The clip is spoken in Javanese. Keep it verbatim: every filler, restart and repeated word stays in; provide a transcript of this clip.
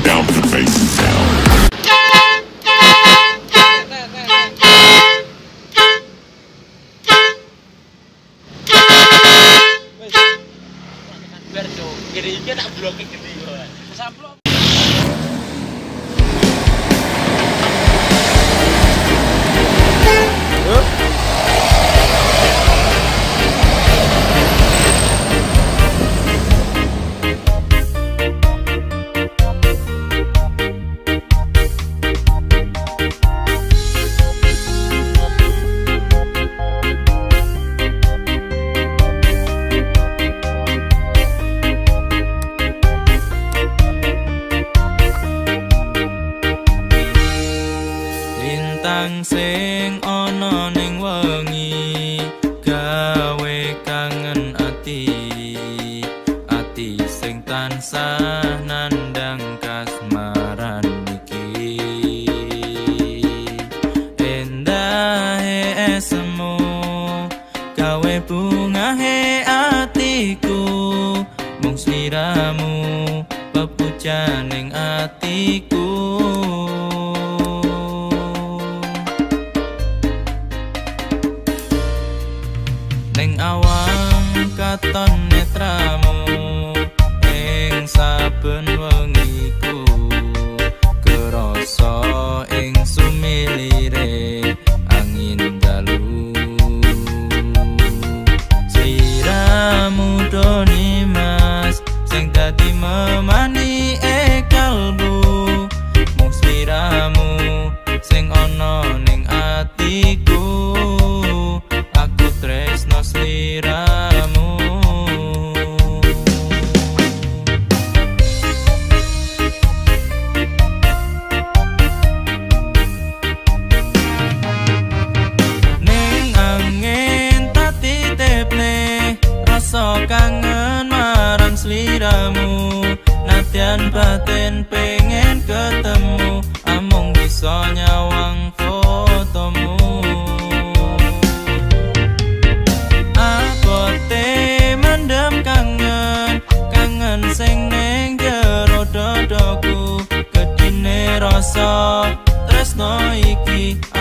down to the basic sound. Gede-gede tak blok gede kok. Samplok. Lintang sing ana ning wengi gawe kangen ati ati sing tansah nandang kasmaran iki endahe esmu gawe bungahe atiku mung sliramu pepujaning atiku. Ning awang katon netramu ing saben wengiku kerasa ing sumilire angin dalu sliramu doni mas sing dadi memani e kalbu mung sliramu sing ana ning atiku tresno sliramu. Ning angin tak titipne rasa kangen marang sliramu nadyan batin pengen ketemu amung bisa nyawang fotomu. Sing ning jero dadaku kedine rasa tresno iki